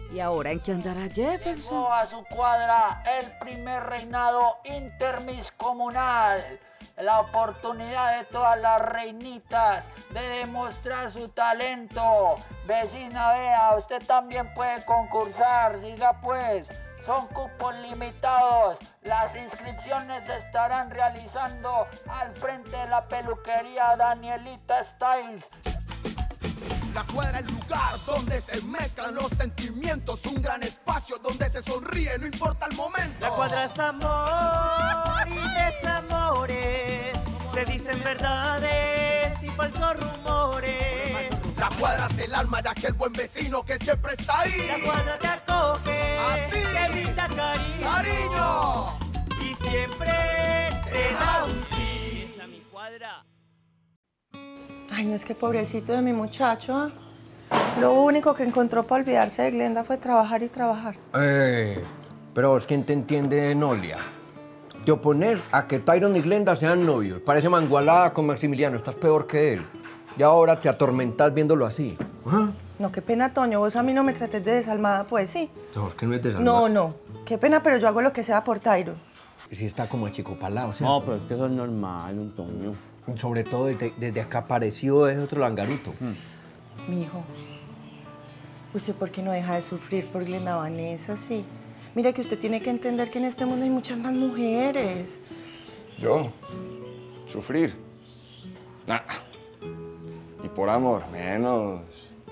¿Y ahora en qué andará Jefferson? Llegó a su cuadra el primer reinado intermiscomunal. La oportunidad de todas las reinitas de demostrar su talento. Vecina, vea, usted también puede concursar, siga pues. Son cupos limitados. Las inscripciones se estarán realizando al frente de la peluquería Danielita Styles. La cuadra es el lugar donde se mezclan los sentimientos, un gran espacio donde se sonríe, no importa el momento. La cuadra es amor y desamores, se dicen verdades y falsos rumores. La cuadra es el alma de aquel buen vecino que siempre está ahí. La cuadra te acoge, a ti, te brinda cariño, y siempre te da un sí. A mi cuadra. Ay, no, es que pobrecito de mi muchacho, ¿ah? Lo único que encontró para olvidarse de Glenda fue trabajar y trabajar. Pero vos, ¿quién te entiende, Nolia? Te opones a que Tyron y Glenda sean novios. Parece mangualada con Maximiliano, estás peor que él. Y ahora te atormentas viéndolo así. ¿Ah? No, qué pena, Toño, vos a mí no me trates de desalmada, pues, ¿sí? No, es que no es desalmada. No, qué pena, pero yo hago lo que sea por Tyron. Sí está como achicopalado, ¿cierto? No, pero es que eso es normal, un Toño. Sobre todo desde que apareció ese otro langarito. Mijo, ¿usted por qué no deja de sufrir por Glenda Vanessa, sí? Mira que usted tiene que entender que en este mundo hay muchas más mujeres. ¿Yo? ¿Sufrir? Nah. Y por amor, menos.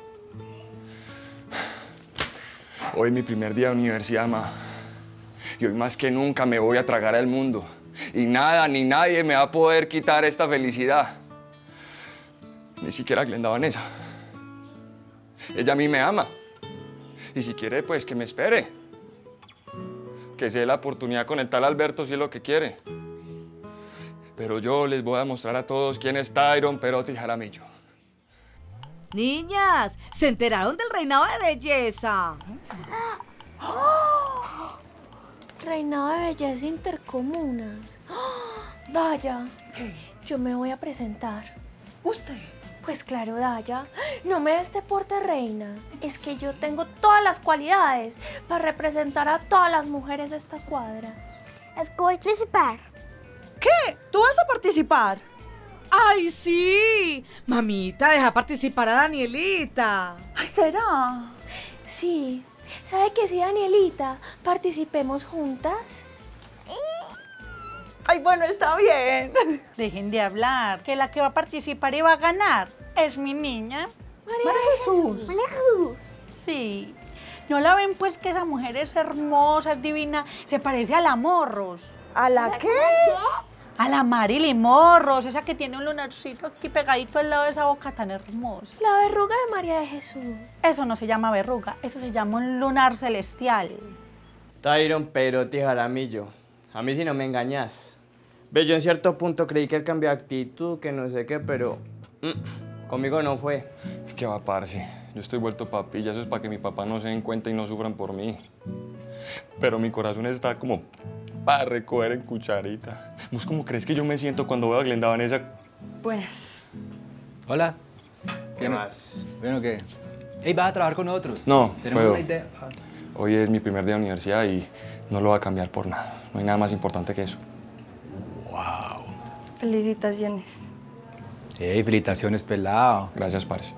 Hoy es mi primer día de universidad, ma. Y hoy más que nunca me voy a tragar al mundo. Y nada ni nadie me va a poder quitar esta felicidad. Ni siquiera Glenda Vanessa. Ella a mí me ama. Y si quiere, pues que me espere. Que se dé la oportunidad con el tal Alberto si es lo que quiere. Pero yo les voy a mostrar a todos quién es Tyron Perotti Jaramillo. Niñas, ¿se enteraron del reinado de belleza? Reinado de belleza intercomunas. Daya, yo me voy a presentar. ¿Usted? Pues claro, Daya, no me des este porte reina. Es que yo tengo todas las cualidades para representar a todas las mujeres de esta cuadra. Participar. ¿Qué? ¿Tú vas a participar? ¡Ay, sí! Mamita, deja participar a Danielita. Ay, ¿será? Sí. ¿Sabe que si, Danielita, participemos juntas? Ay, bueno, está bien. Dejen de hablar, que la que va a participar y va a ganar es mi niña. María Jesús. María Jesús. Sí. ¿No la ven pues que esa mujer es hermosa, es divina? Se parece a la Morros. ¿A la qué? A la Marilyn Morros, esa que tiene un lunarcito aquí pegadito al lado de esa boca tan hermosa. La verruga de María de Jesús. Eso no se llama verruga, eso se llama un lunar celestial. Tyron Perotti Jaramillo, a mí si no me engañas. Ve, yo en cierto punto creí que él cambió de actitud, que no sé qué, pero conmigo no fue. ¿Qué va, parce? Yo estoy vuelto papilla, eso es para que mi papá no se den cuenta y no sufran por mí. Pero mi corazón está como para recoger en cucharita. ¿Vos cómo crees que yo me siento cuando veo a Glenda Vanessa? Buenas. Hola. ¿Qué más? Bueno, ¿qué? Ey, ¿vas a trabajar con nosotros? No, Tenemos puedo. una idea. Hoy es mi primer día de universidad y no lo voy a cambiar por nada. No hay nada más importante que eso. Wow. Felicitaciones. Ey, felicitaciones, pelado. Gracias, parce.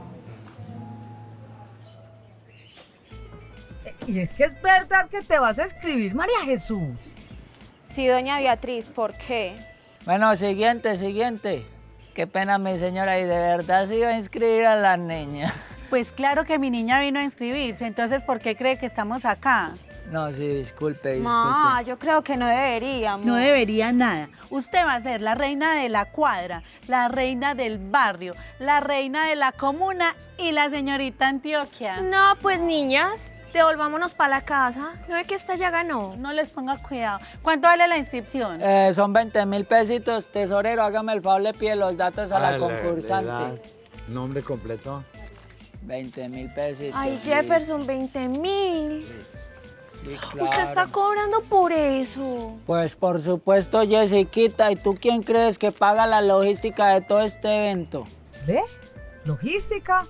Y es que es verdad que te vas a escribir, María Jesús. Sí, doña Beatriz, ¿por qué? Bueno, siguiente. Qué pena, mi señora, y de verdad se iba a inscribir a la niña. Pues claro que mi niña vino a inscribirse, entonces ¿por qué cree que estamos acá? No, sí, disculpe. Ma, yo creo que no deberíamos. No debería nada. Usted va a ser la reina de la cuadra, la reina del barrio, la reina de la comuna y la señorita Antioquia. No, pues niñas, devolvámonos para la casa. ¿No ve que esta ya ganó? No les ponga cuidado. ¿Cuánto vale la inscripción? Son 20.000 pesitos. Tesorero, hágame el favor, le pide los datos a la concursante. ¿Nombre completo? 20.000 pesitos. Ay, Jefferson, 20.000. Sí, claro. Usted está cobrando por eso. Pues por supuesto, Jessiquita. ¿Y tú quién crees que paga la logística de todo este evento? ¿Ve? ¿Logística?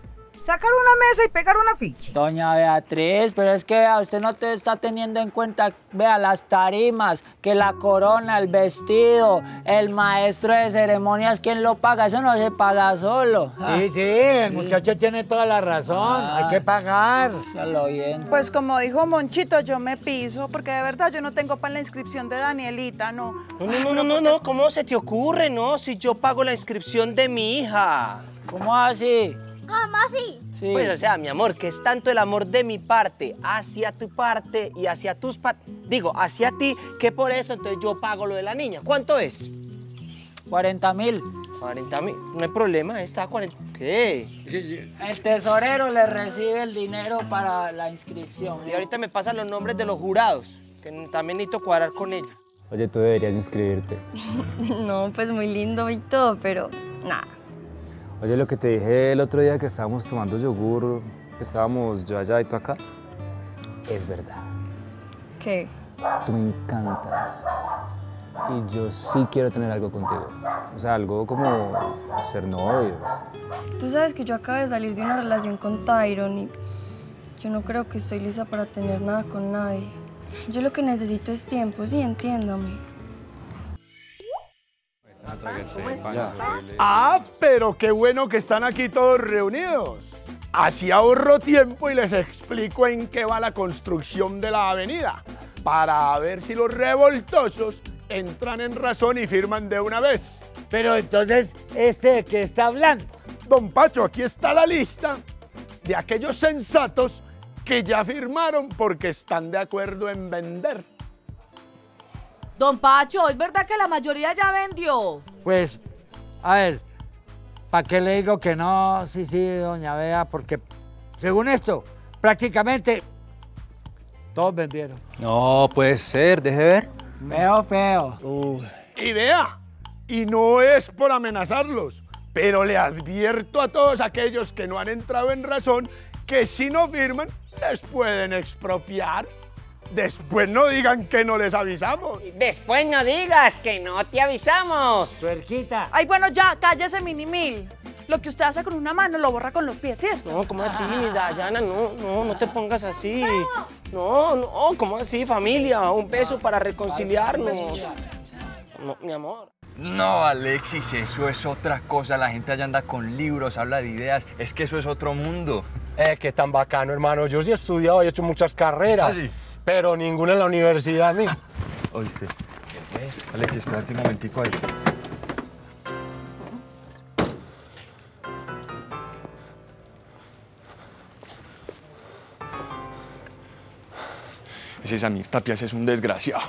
Sacar una mesa y pegar un afiche. Doña Beatriz, pero es que vea, usted no te está teniendo en cuenta, vea, las tarimas, que la corona, el vestido, el maestro de ceremonias, ¿quién lo paga? Eso no se paga solo. Sí, el muchacho tiene toda la razón, hay que pagar. Hágalo bien. Pues como dijo Monchito, yo me piso, porque de verdad yo no tengo para la inscripción de Danielita, no. No, ¿cómo se te ocurre, no? Si yo pago la inscripción de mi hija. ¿Cómo así? ¿Cómo así? Sí. Pues, o sea, mi amor, que es tanto el amor de mi parte hacia tu parte y hacia tus hacia ti, que por eso entonces yo pago lo de la niña. ¿Cuánto es? 40.000. 40.000. No hay problema, está 40. ¿Qué? El tesorero le recibe el dinero para la inscripción. Y ahorita me pasan los nombres de los jurados, que también necesito cuadrar con ellos. Oye, tú deberías inscribirte. No, pues muy lindo y todo, pero nada. Oye, lo que te dije el otro día que estábamos tomando yogur, que estábamos yo allá y tú acá, es verdad. ¿Qué? Tú me encantas. Y yo sí quiero tener algo contigo. O sea, algo como ser novios. Tú sabes que yo acabo de salir de una relación con Tyron y yo no creo que estoy lista para tener nada con nadie. Yo lo que necesito es tiempo, sí, entiéndame. Ah, pero qué bueno que están aquí todos reunidos. Así ahorro tiempo y les explico en qué va la construcción de la avenida, para ver si los revoltosos entran en razón y firman de una vez. Pero entonces, ¿de qué está hablando? Don Pacho, aquí está la lista de aquellos sensatos que ya firmaron porque están de acuerdo en vender. Don Pacho, ¿es verdad que la mayoría ya vendió? Pues, a ver, ¿para qué le digo que no? Sí, doña Bea, porque según esto, prácticamente todos vendieron. No puede ser, deje ver. Feo. Y vea, y no es por amenazarlos, pero le advierto a todos aquellos que no han entrado en razón que si no firman, les pueden expropiar. Después no digan que no les avisamos. Después no digas que no te avisamos. Tuerquita. Ay, bueno, ya, cállese, Minimil. Lo que usted hace con una mano lo borra con los pies, ¿cierto? No, ¿cómo así, mi Dayana? No te pongas así. No, ¿cómo así, familia? Un beso para reconciliarnos. No, mi amor. No, Alexis, eso es otra cosa. La gente allá anda con libros, habla de ideas. Es que eso es otro mundo. Qué tan bacano, hermano. Yo sí he estudiado y he hecho muchas carreras. ¿Ah, sí? Pero ninguna en la universidad, mí. ¿Oíste? ¿Qué es? Alexis, espérate un momentico ahí. Ese Samir Tapias es un desgraciado.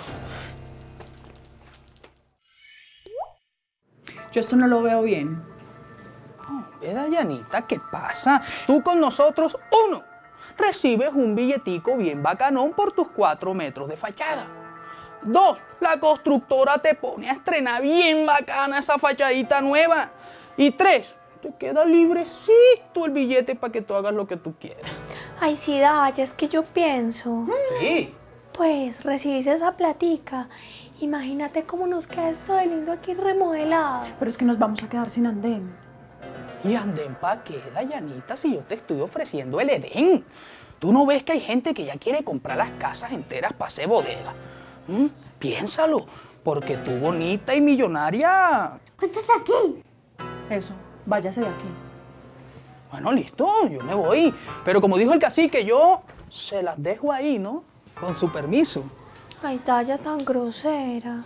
Yo esto no lo veo bien. Dayanita, ¿qué pasa? Tú con nosotros, uno, recibes un billetico bien bacanón por tus 4 metros de fachada. 2, la constructora te pone a estrenar bien bacana esa fachadita nueva. Y 3, te queda librecito el billete para que tú hagas lo que tú quieras. Ay, sí, Daya, es que yo pienso. Sí. Pues recibís esa platica. Imagínate cómo nos queda esto de lindo aquí remodelado. Pero es que nos vamos a quedar sin andén. ¿Y andén pa' qué, Dayanita, si yo te estoy ofreciendo el Edén? ¿Tú no ves que hay gente que ya quiere comprar las casas enteras para hacer bodega? Piénsalo, porque tú bonita y millonaria... Pues estás aquí. Eso, váyase de aquí. Bueno, listo, yo me voy. Pero como dijo el cacique, yo se las dejo ahí, ¿no? Con su permiso. Ay, Daya tan grosera.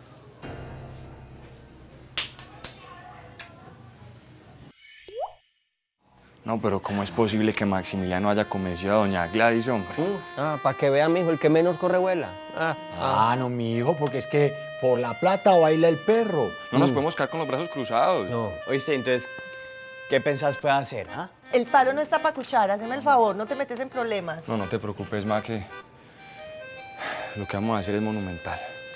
No, pero ¿cómo es posible que Maximiliano haya convencido a doña Gladys, hombre? Para que vea, mijo, el que menos corre vuela. No, mijo, porque es que por la plata baila el perro. No nos podemos quedar con los brazos cruzados. No. Oíste, entonces, ¿qué pensás puede hacer, ah? El palo no está para cuchara, hazme el favor, no te metes en problemas. No te preocupes, Ma, que lo que vamos a hacer es monumental.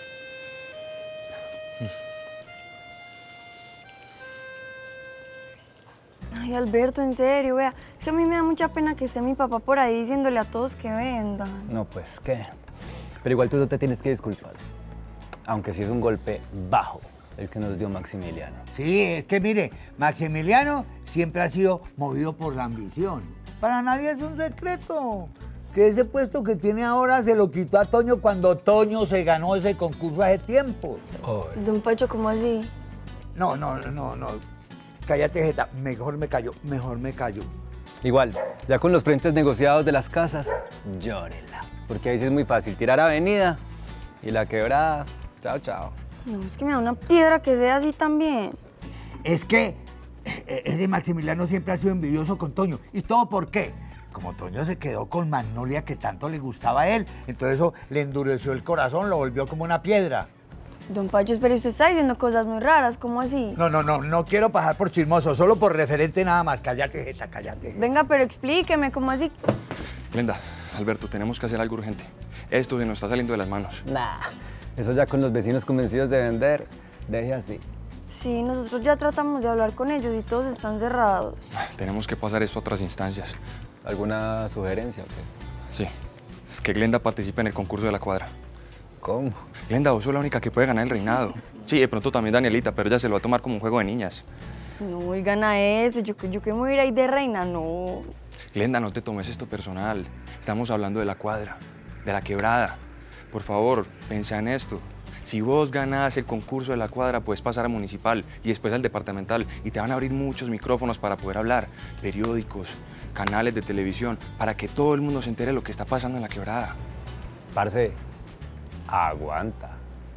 Ay, Alberto, en serio, vea. Es que a mí me da mucha pena que esté mi papá por ahí diciéndole a todos que vendan. No, pues, ¿qué? Pero igual tú no te tienes que disculpar. Aunque sí es un golpe bajo. el que nos dio Maximiliano. Sí, es que mire, Maximiliano siempre ha sido movido por la ambición. Para nadie es un secreto que ese puesto que tiene ahora se lo quitó a Toño cuando Toño se ganó ese concurso hace tiempos. Don Pacho, ¿cómo así? No. Cállate, Jeta. Mejor me callo. Igual, ya con los frentes negociados de las casas, llórela. Porque ahí sí es muy fácil tirar avenida y la quebrada, chao, chao. No, es que me da una piedra que sea así también. Es que ese Maximiliano siempre ha sido envidioso con Toño. ¿Y todo por qué? Como Toño se quedó con Magnolia, que tanto le gustaba a él, entonces eso le endureció el corazón, lo volvió como una piedra. Don Pacho, pero usted está diciendo cosas muy raras, ¿cómo así? No quiero pasar por chismoso, solo por referente nada más. Cállate, Jeta, cállate. Venga, pero explíqueme, ¿cómo así? Glenda, Alberto, tenemos que hacer algo urgente. Esto se nos está saliendo de las manos. Nah, eso ya con los vecinos convencidos de vender, deje así. Sí, nosotros ya tratamos de hablar con ellos y todos están cerrados. Tenemos que pasar esto a otras instancias. ¿Alguna sugerencia o qué? Sí, que Glenda participe en el concurso de la cuadra. ¿Cómo? Glenda, vos sos la única que puede ganar el reinado. Sí, de pronto también Danielita, pero ella se lo va a tomar como un juego de niñas. No, oigan a eso, yo que me voy a ir ahí de reina, no. Glenda, no te tomes esto personal. Estamos hablando de la cuadra, de la quebrada. Por favor, pensa en esto. Si vos ganás el concurso de la cuadra, puedes pasar a municipal y después al departamental y te van a abrir muchos micrófonos para poder hablar, periódicos, canales de televisión, para que todo el mundo se entere de lo que está pasando en la quebrada. Parce, aguanta.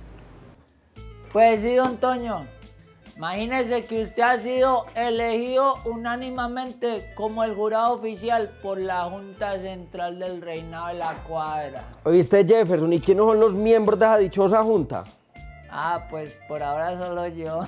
Pues sí, don Toño. Imagínese que usted ha sido elegido unánimemente como el jurado oficial por la Junta Central del Reinado de la Cuadra. ¿Oíste, Jefferson? ¿Y quiénes son los miembros de esa dichosa junta? Ah, pues por ahora solo yo.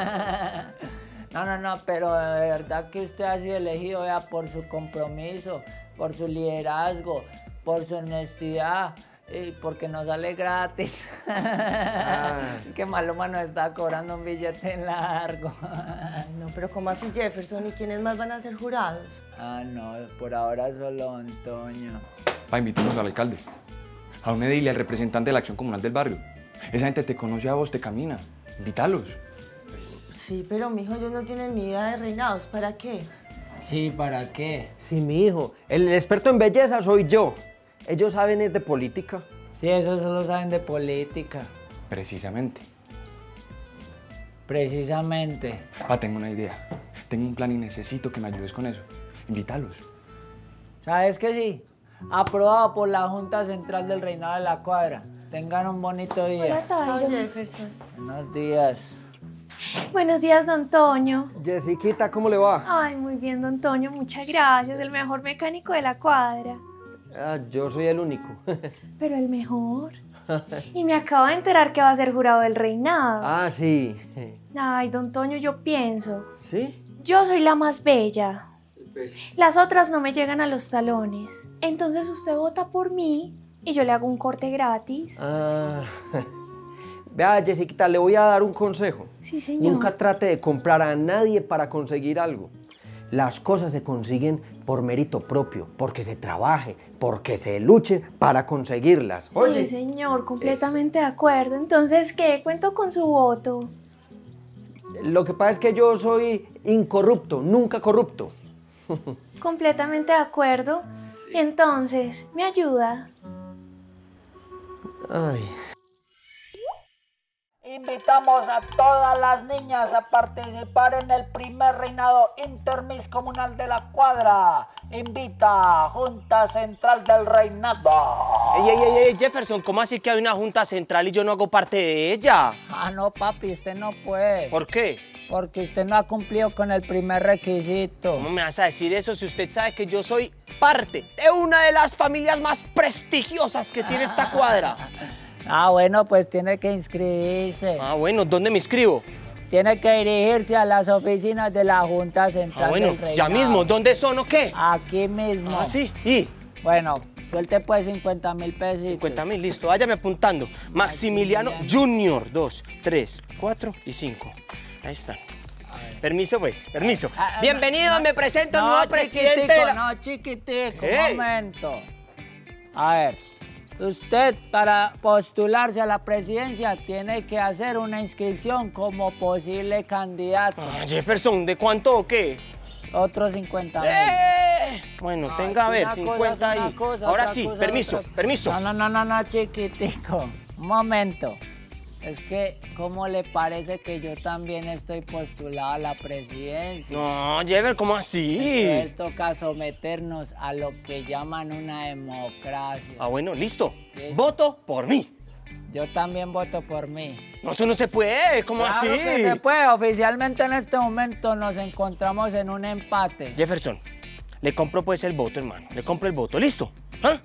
No, pero de verdad que usted ha sido elegido ya por su compromiso, por su liderazgo, por su honestidad. Y porque nos sale gratis. Que Maluma nos está cobrando un billete largo. No, pero ¿cómo así, Jefferson? ¿Y quiénes más van a ser jurados? Ah, no, por ahora solo Antonio. Invitemos al alcalde, a un edil y al representante de la Acción Comunal del barrio. Esa gente te conoce a vos, te camina. Invítalos. Sí, pero mijo, ellos no tienen ni idea de reinados. ¿Para qué? Sí, ¿para qué? Sí, mi hijo. El experto en belleza soy yo. Ellos saben es de política. Sí, ellos solo saben de política. Precisamente. Tengo una idea. Tengo un plan y necesito que me ayudes con eso. Invítalos. ¿Sabes qué sí? Aprobado por la Junta Central del Reinado de la Cuadra. Tengan un bonito día. Hola, Tyron. Jefferson. Buenos días. Buenos días, don Toño. Jessiquita, ¿cómo le va? Ay, muy bien, don Toño. Muchas gracias. El mejor mecánico de la cuadra. Yo soy el único. Pero el mejor. Y me acabo de enterar que va a ser jurado del reinado. Ah, sí. Ay, don Toño, yo pienso. ¿Sí? Yo soy la más bella. Las otras no me llegan a los talones. Entonces usted vota por mí y yo le hago un corte gratis. Vea, Jessiquita, le voy a dar un consejo. Sí, señor. Nunca trate de comprar a nadie para conseguir algo. Las cosas se consiguen por mérito propio, porque se trabaje, porque se luche para conseguirlas. Sí, Oye, señor, completamente de acuerdo. Entonces, ¿qué? Cuento con su voto. Lo que pasa es que yo soy incorrupto, nunca corrupto. Completamente de acuerdo. Entonces, ¿me ayuda? Ay. Invitamos a todas las niñas a participar en el primer reinado intermiscomunal de la cuadra. Invita Junta Central del Reinado. Ey, Jefferson, ¿cómo así que hay una junta central y yo no hago parte de ella? Ah, no, papi, usted no puede. ¿Por qué? Porque usted no ha cumplido con el primer requisito. ¿Cómo me vas a decir eso si usted sabe que yo soy parte de una de las familias más prestigiosas que tiene esta cuadra? Ah, bueno, pues tiene que inscribirse. Ah, bueno, ¿dónde me inscribo? Tiene que dirigirse a las oficinas de la Junta Central del Reinado. Ya mismo, ¿dónde son o qué? Aquí mismo. Ah, sí, ¿y? Bueno, suelte pues 50.000 pesos. 50.000, listo, váyame apuntando. Maximiliano Junior, 2, 3, 4 y 5. Ahí están. Permiso, pues, permiso. Bienvenido, me presento, nuevo presidente de la... No, chiquitico, un momento. A ver, Usted, para postularse a la presidencia, tiene que hacer una inscripción como posible candidato. Jefferson, ¿de cuánto o qué? Otros 50.000. Bueno, tenga a ver, 50 ahí. Ahora sí, permiso, permiso. No, chiquitico. Un momento. Es que, ¿cómo le parece que yo también estoy postulado a la presidencia? No, Jever, ¿cómo así? Entonces toca someternos a lo que llaman una democracia. Ah, bueno, listo. Voto por mí. Yo también voto por mí. No, eso no se puede, ¿cómo Claro así? que se puede. Oficialmente en este momento nos encontramos en un empate. Jefferson, le compro pues el voto, hermano. Le compro el voto, ¿listo? ¿Ah?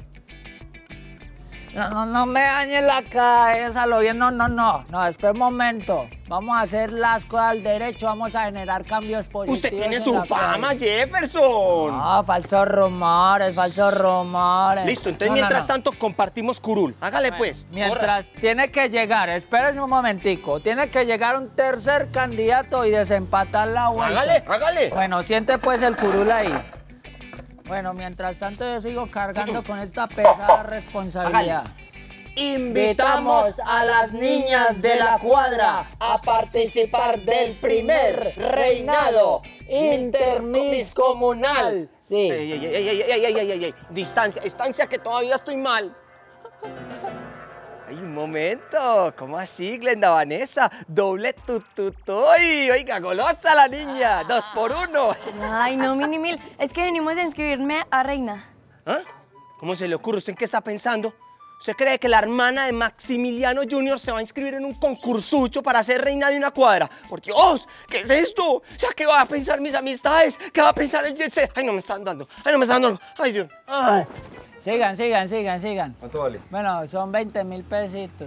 No me dañe la cabeza, lo bien, no, espera un momento. Vamos a hacer las cosas al derecho, vamos a generar cambios positivos. Usted tiene su fama, Jefferson. No, falsos rumores. Listo, entonces mientras tanto compartimos curul. Hágale pues. Mientras tiene que llegar, espérense un momentico, tiene que llegar un tercer candidato y desempatar la vuelta. Hágale. Bueno, siente pues el curul ahí. Bueno, mientras tanto yo sigo cargando con esta pesada responsabilidad. Invitamos a las niñas de la cuadra a participar del primer reinado intermiscomunal. Sí. Ey. Distancia, que todavía estoy mal. Ay, un momento. ¿Cómo así, Glenda Vanessa? Doble tututoy. Oiga, golosa la niña. 2 por 1. Ay, no, Minimil. Es que venimos a inscribirme a reina. ¿Ah? ¿Cómo se le ocurre? ¿Usted en qué está pensando? ¿Usted cree que la hermana de Maximiliano Jr. se va a inscribir en un concursucho para ser reina de una cuadra? ¡Por Dios! ¿Qué es esto? O sea, ¿qué va a pensar mis amistades? ¿Qué va a pensar el jet set? ¡Ay, no me están dando! ¡Ay, Dios! ¡Ay! Sigan. ¿Cuánto vale? Bueno, son 20.000 pesitos.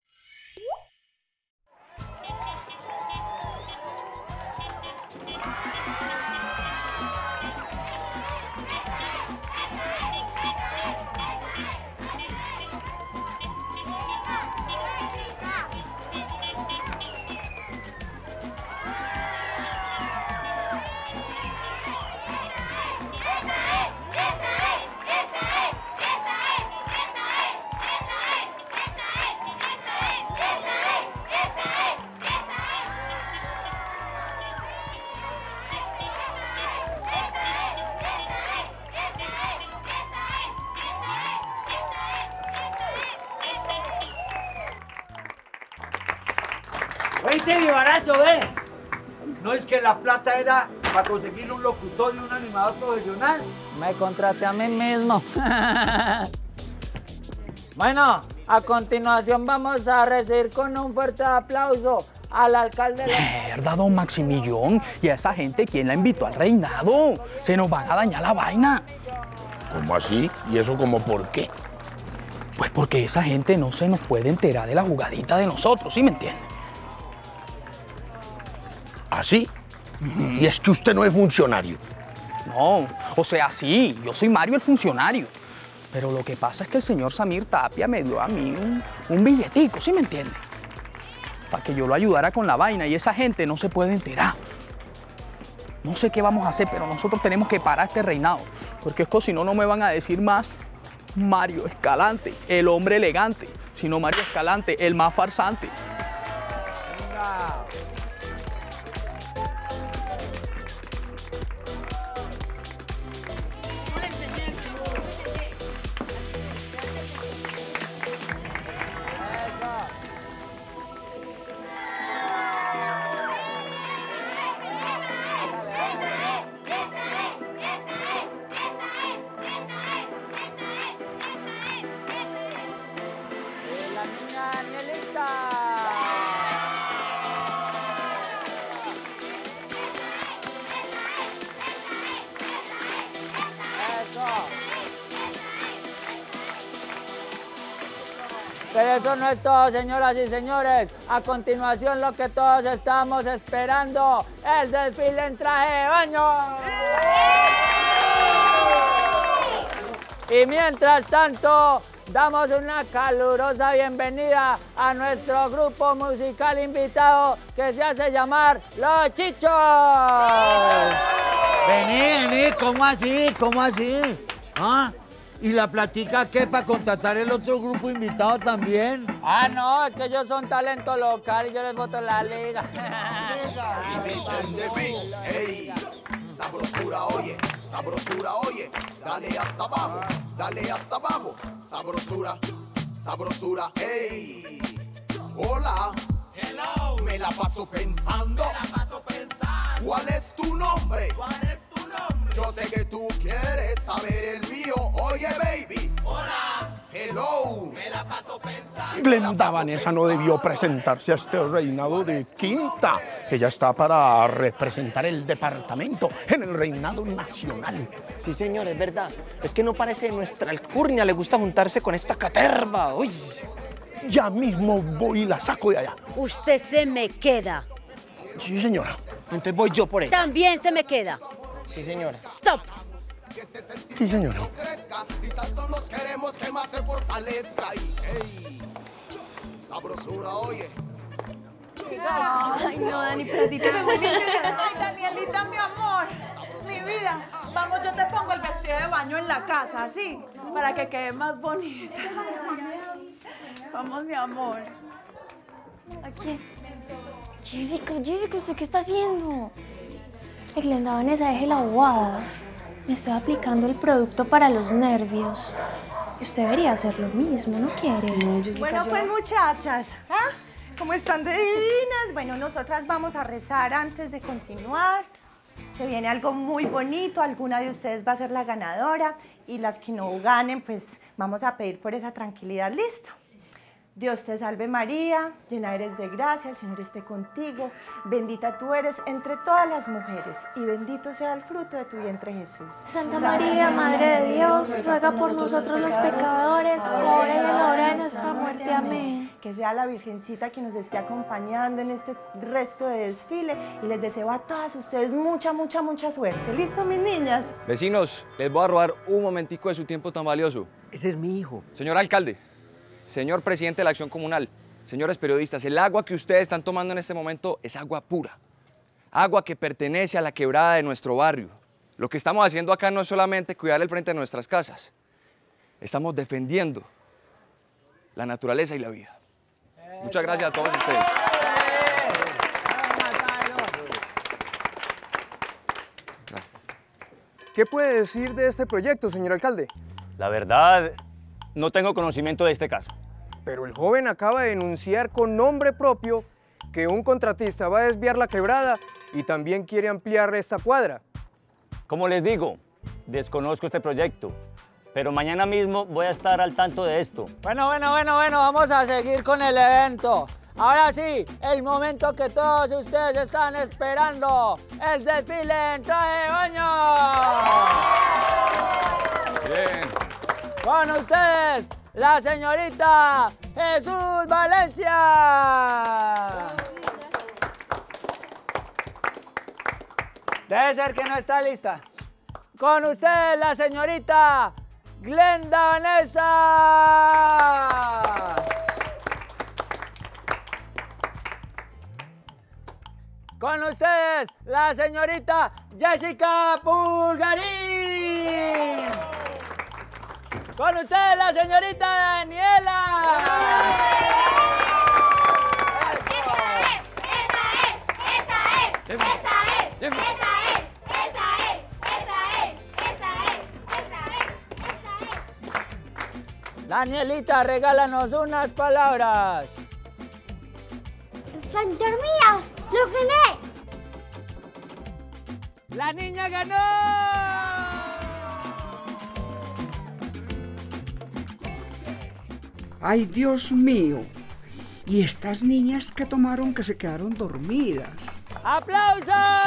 Oíste, vivaracho, ve. ¿No es que la plata era para conseguir un locutor y un animador profesional? Me contraté a mí mismo. Bueno, a continuación vamos a recibir con un fuerte aplauso al alcalde de la... Mierda, don Maximilión. ¿Y a esa gente quién la invitó al reinado? Se nos van a dañar la vaina. ¿Cómo así? ¿Y eso como por qué? Pues porque esa gente no se nos puede enterar de la jugadita de nosotros, ¿sí me entiende? ¿Así? Y es que usted no es funcionario. No, o sea, sí, yo soy Mario el funcionario. Pero lo que pasa es que el señor Samir Tapia me dio a mí un billetico, ¿sí me entiende? Para que yo lo ayudara con la vaina y esa gente no se puede enterar. No sé qué vamos a hacer, pero nosotros tenemos que parar este reinado. Porque es que si no, no me van a decir más Mario Escalante, el hombre elegante, sino Mario Escalante, el más farsante. Venga. La niña Danielita. Eso. Pero eso no es todo, señoras y señores. A continuación, lo que todos estamos esperando, el desfile en traje de baño. Y mientras tanto, damos una calurosa bienvenida a nuestro grupo musical invitado que se hace llamar Los Chichos. Vení, ¿cómo así? ¿Ah? ¿Y la platica qué? ¿Para contratar el otro grupo invitado también? Ah, no, es que ellos son talento local y yo les voto la liga. Ey, sabrosura, oye, dale hasta abajo, sabrosura, ey. Hola, hello, me la paso pensando, ¿cuál es tu nombre? Yo sé que tú quieres saber el mío, oye baby, hola, hello, me la paso pensando. Glenda Vanessa no debió presentarse a este reinado de quinta. Ella está para representar el departamento en el reinado nacional. Sí, señor, es verdad. Es que no parece nuestra alcurnia, le gusta juntarse con esta caterva. Uy. Ya mismo voy y la saco de allá. Usted se me queda. Sí, señora. Entonces voy yo por ella. También se me queda. Sí, señora. Stop. Sí, señora. Si tanto nos queremos, que más se fortalezca. Ey, sabrosura, oye. Ay, no, Dani, pero a ti te veo muy bien. Ay, Danielita, mi amor, mi vida. Vamos, yo te pongo el vestido de baño en la casa, ¿sí? Para que quede más bonita. Vamos, mi amor. ¿A quién? Jessica, ¿usted qué está haciendo? Glenda Vanessa, deje la bobada. Me estoy aplicando el producto para los nervios. Y usted debería hacer lo mismo, ¿no quiere? Bueno, pues muchachas, ¿ah? ¿Cómo están de divinas? Bueno, nosotras vamos a rezar antes de continuar. Se viene algo muy bonito, alguna de ustedes va a ser la ganadora y las que no ganen, pues vamos a pedir por esa tranquilidad, ¿listo? Dios te salve María, llena eres de gracia, el Señor esté contigo, bendita tú eres entre todas las mujeres y bendito sea el fruto de tu vientre Jesús. Santa María, Madre de Dios, ruega por nosotros los pecadores, ahora y en la hora de nuestra muerte. Amén. Que sea la Virgencita que nos esté acompañando en este resto de desfile y les deseo a todas ustedes mucha suerte. ¿Listo, mis niñas? Vecinos, les voy a robar un momentico de su tiempo tan valioso. Ese es mi hijo. Señor alcalde, señor presidente de la Acción Comunal, señores periodistas, el agua que ustedes están tomando en este momento es agua pura. Agua que pertenece a la quebrada de nuestro barrio. Lo que estamos haciendo acá no es solamente cuidar el frente de nuestras casas. Estamos defendiendo la naturaleza y la vida. Muchas gracias a todos ustedes. ¿Qué puede decir de este proyecto, señor alcalde? La verdad, no tengo conocimiento de este caso. Pero el joven acaba de denunciar con nombre propio que un contratista va a desviar la quebrada y también quiere ampliar esta cuadra. Como les digo, desconozco este proyecto, pero mañana mismo voy a estar al tanto de esto. Bueno, vamos a seguir con el evento. Ahora sí, el momento que todos ustedes están esperando, el desfile en traje de baño. Bien. Con ustedes, la señorita Jesús Valencia. Debe ser que no está lista. Con ustedes, la señorita Glenda Vanessa. Con ustedes, la señorita Jessica Pulgarín. Con ustedes, la señorita Daniela. Danielita, regálanos unas palabras. Santa mía, lo gané. ¡La niña ganó! ¡Ay, Dios mío! ¿Y estas niñas que tomaron que se quedaron dormidas? ¡Aplausos!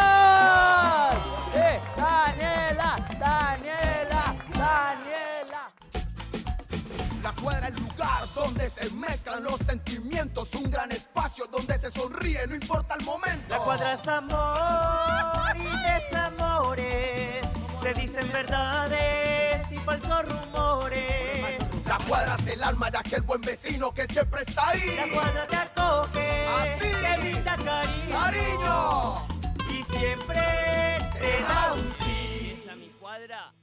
¡Daniela! La cuadra, el lugar donde se mezclan los sentimientos, un gran espacio donde se sonríe, no importa el momento. La cuadra es amor y desamores, se dicen verdades y falsos rumores. La cuadra es el alma de aquel buen vecino que siempre está ahí. La cuadra te acoge, a ti, te brinda cariño, y siempre te da un sí. A mi cuadra.